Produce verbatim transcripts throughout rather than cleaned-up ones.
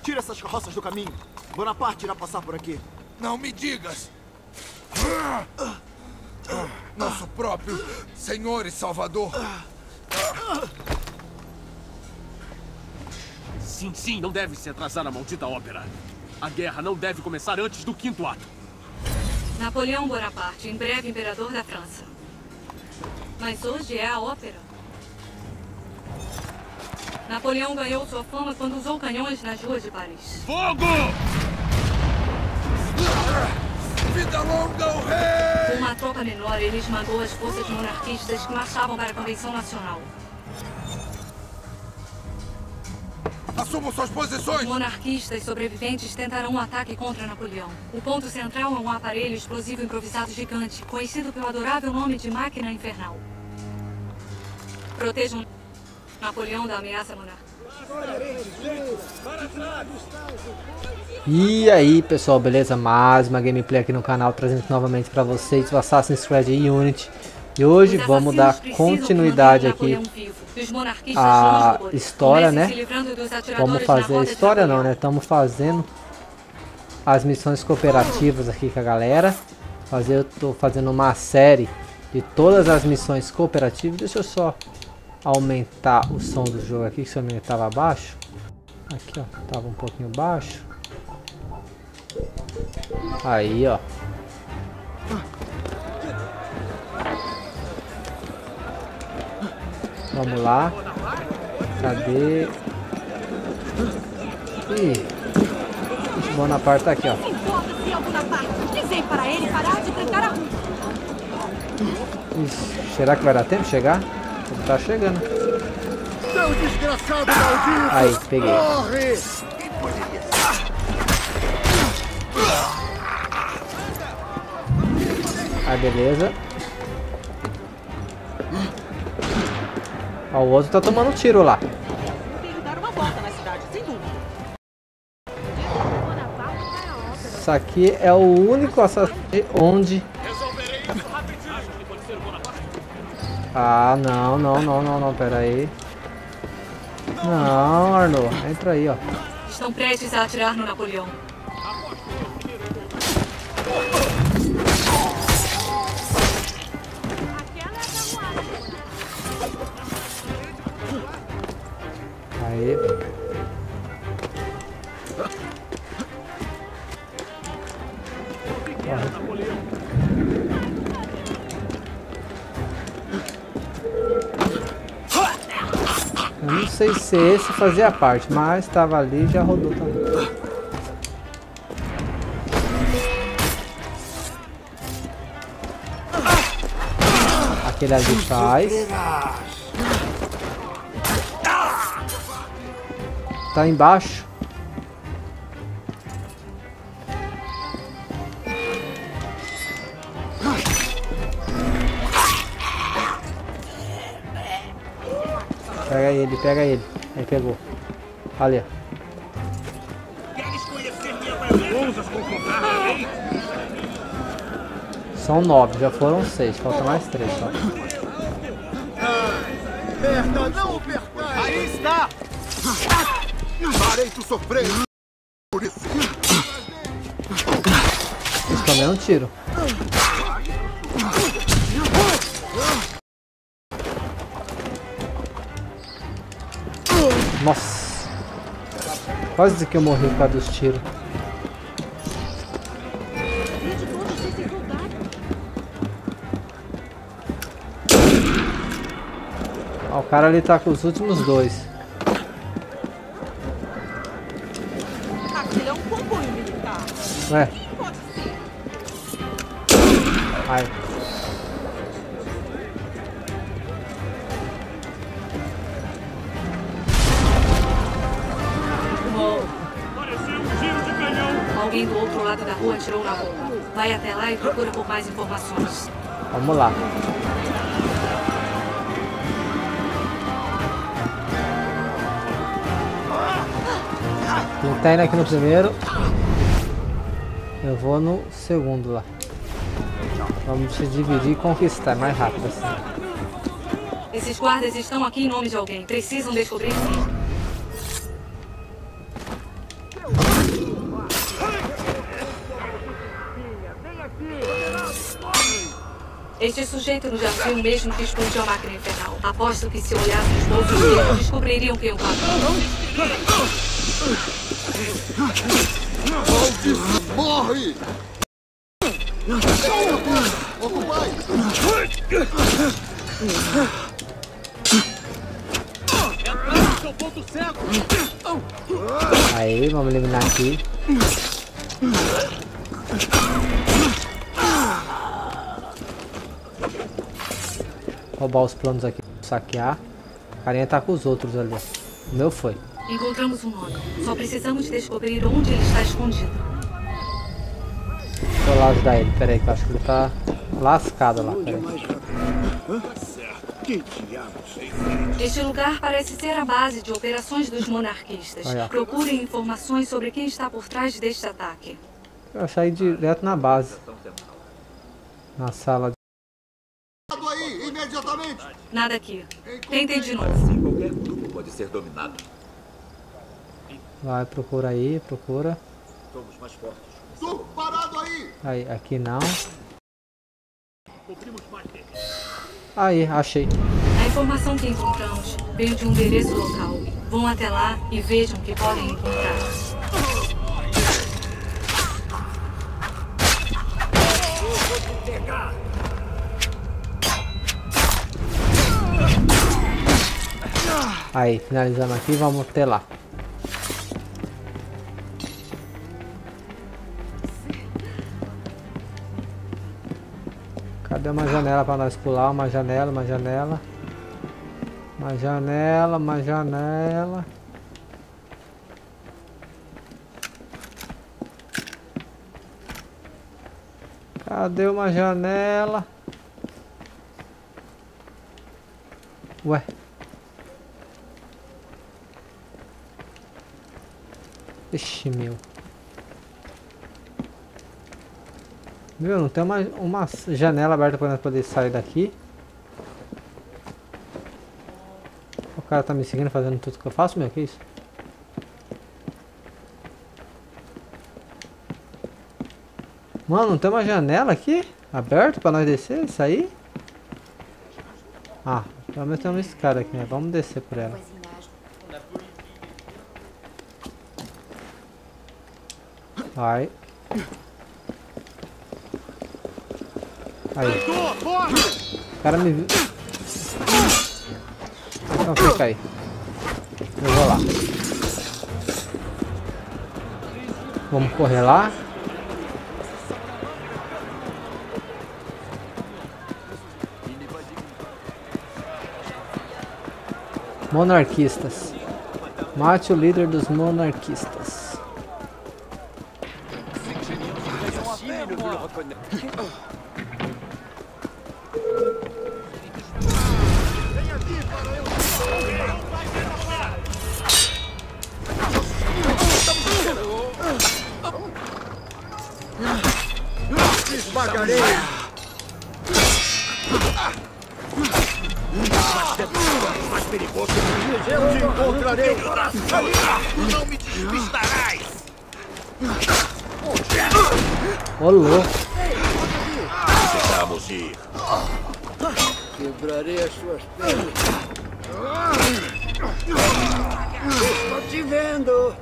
Tira essas carroças do caminho. Bonaparte irá passar por aqui. Não me digas! Nosso próprio Senhor e Salvador! Sim, sim, não deve se atrasar a maldita ópera. A guerra não deve começar antes do quinto ato. Napoleão Bonaparte, em breve imperador da França. Mas hoje é a ópera. Napoleão ganhou sua fama quando usou canhões nas ruas de Paris. Fogo! Vida longa ao rei! Com uma tropa menor, ele esmagou as forças monarquistas que marchavam para a Convenção Nacional. Assumam suas posições! Os monarquistas sobreviventes tentaram um ataque contra Napoleão. O ponto central é um aparelho explosivo improvisado gigante, conhecido pelo adorável nome de Máquina Infernal. Protejam Napoleão da ameaça monárquica. E aí pessoal, beleza? Mais uma gameplay aqui no canal, trazendo novamente para vocês o Assassin's Creed Unity. E hoje vamos dar continuidade aqui à história, né? Vamos fazer a história não, né? Estamos fazendo as missões cooperativas aqui com a galera. Fazer, eu tô fazendo uma série de todas as missões cooperativas. Deixa eu só aumentar o som do jogo aqui, que se eu não estava baixo. Aqui, ó, tava um pouquinho baixo. Aí, ó. Vamos lá. Cadê? Ih, o Bonaparte tá aqui, ó. Ixi, será que vai dar tempo de chegar? Ele tá chegando. Aí, peguei. Aí, beleza. Ó, o outro tá tomando tiro lá. Isso aqui é o único assassino onde... Ah, não, não, não, não, não, pera aí. Não, Arnaud, entra aí, ó. Estão prestes a atirar no Napoleão. Aí. Eu não sei se esse fazia parte, mas estava ali e já rodou também. Aquele ali faz. Tá embaixo. Pega ele, pega ele. Aí pegou. Ali, ó. São nove, já foram seis. Falta mais três só. Aperta, não aperta! Aí está! Farei tu sofrer por isso! Eles tomaram um tiro. Nossa! Quase que eu morri por causa dos tiros. Ó, o cara ali tá com os últimos dois. Aquele é um comboio militar. Ué. Ai. Alguém do outro lado da rua atirou na bomba. Vai até lá e procura por mais informações. Vamos lá. Quem tá indo aqui no primeiro, eu vou no segundo lá. Vamos se dividir e conquistar, é mais rápido assim. Esses guardas estão aqui em nome de alguém. Precisam descobrir quem. Este sujeito no jardim o mesmo que explodiu a máquina infernal. Aposto que se olhassem os bolsos dele, descobririam quem o matou. Maldito! Morre! Ocupai! Seu ponto cego! Aí, vamos eliminar aqui. Roubar os planos aqui, saquear. A carinha tá com os outros ali. O meu foi. Encontramos um nome. Só precisamos descobrir onde ele está escondido. Vou lá ajudar ele. Pera aí, que eu acho que ele tá lascado lá. Pera aí. Este lugar parece ser a base de operações dos monarquistas. Olha. Procurem informações sobre quem está por trás deste ataque. Eu saí direto na base. Na sala de... Aí, imediatamente! Nada aqui. Tentem de novo. Qualquer grupo pode ser dominado. Vai, procura aí, procura. Somos mais fortes. Tu parado aí! Aí, aqui não. Aí, achei. A informação que encontramos veio de um endereço local. Vão até lá e vejam o que podem encontrar. Aí, finalizando aqui, vamos ter lá. Cadê uma janela para nós pular? Uma janela, uma janela. Uma janela, uma janela. Cadê uma janela? Ué. Ixi, meu. Viu? Não tem uma, uma janela aberta para nós poder sair daqui. O cara tá me seguindo, fazendo tudo que eu faço, meu? Que isso? Mano, não tem uma janela aqui aberta para nós descer e sair? Ah, pelo menos tem uma escada aqui, né? Vamos descer por ela. Vai. Aí. O cara me viu. Não, fica aí. Eu vou lá. Vamos correr lá. Monarquistas. Mate o líder dos monarquistas. Esmagarei! Mais perigoso. Eu te encontrarei! Não me despistarás. Ô, louco. Precisamos ir. Quebrarei as suas pernas! Estou te vendo!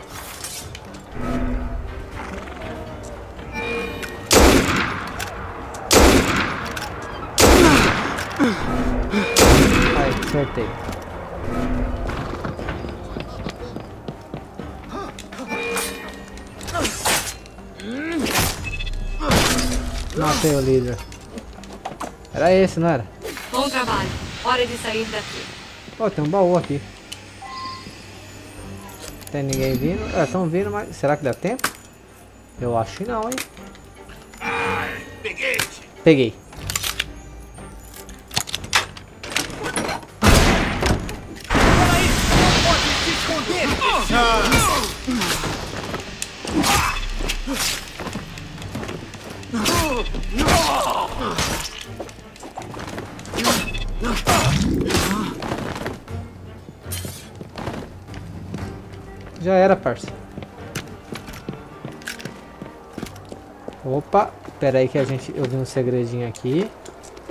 Aí, acertei. Matei o líder. Era esse, não era? Bom trabalho. Hora de sair daqui. Pô, tem um baú aqui. Tem ninguém vindo? É, estão vindo, mas será que dá tempo? Eu acho que não, hein? Peguei. Peguei. Já era, parça. Opa, pera aí que a gente, eu vi um segredinho aqui.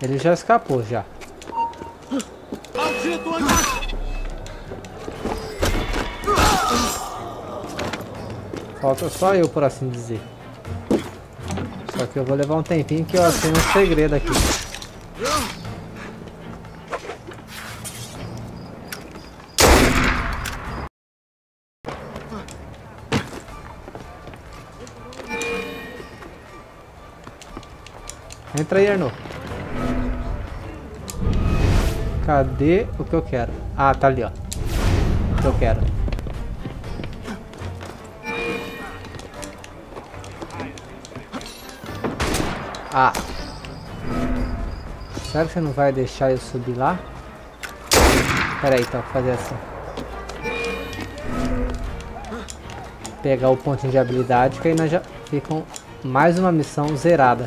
Ele já escapou já. Falta só eu, por assim dizer. Só que eu vou levar um tempinho que eu achei um segredo aqui. Entra aí, Arnaud. Cadê o que eu quero? Ah, tá ali, ó. O que eu quero. Ah. Será que você não vai deixar eu subir lá? Pera aí, então, vou fazer assim. Pegar o pontinho de habilidade, que aí nós já ficam mais uma missão zerada.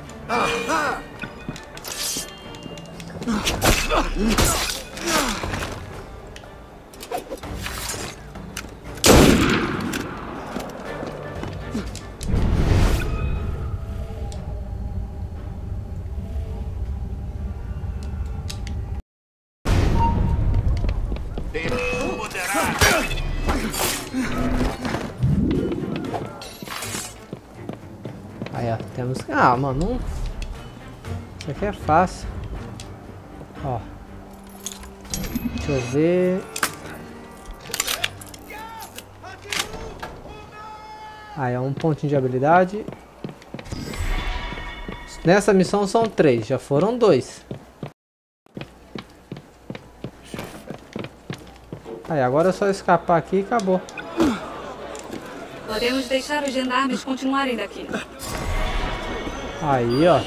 Aí, ó, temos... Ah, mano, não... Isso aqui é fácil. Ó. Deixa eu ver... Aí, é um pontinho de habilidade. Nessa missão são três, já foram dois. Aí, agora é só escapar aqui e acabou. Podemos deixar os gendarmes continuarem daqui. Aí, ó.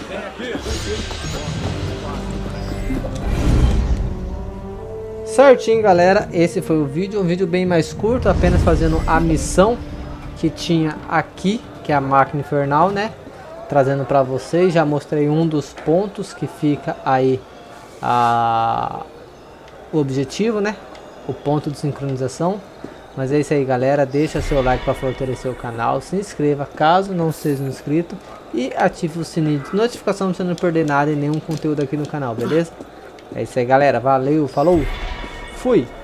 Certinho, galera. Esse foi o vídeo. Um vídeo bem mais curto, apenas fazendo a missão que tinha aqui, que é a máquina infernal, né? Trazendo pra vocês. Já mostrei um dos pontos que fica aí a... o objetivo, né? O ponto de sincronização. Mas é isso aí, galera. Deixa seu like para fortalecer o canal. Se inscreva caso não seja inscrito. E ative o sininho de notificação para você não perder nada e nenhum conteúdo aqui no canal, beleza? É isso aí, galera. Valeu, falou, fui!